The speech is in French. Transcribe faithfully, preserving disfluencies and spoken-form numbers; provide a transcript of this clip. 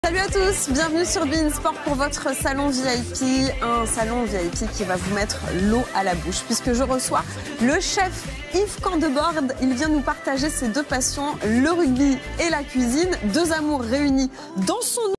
Salut à tous, bienvenue sur beIN Sport pour votre salon V I P, un salon V I P qui va vous mettre l'eau à la bouche puisque je reçois le chef Yves Candebord. Il vient nous partager ses deux passions, le rugby et la cuisine, deux amours réunis dans son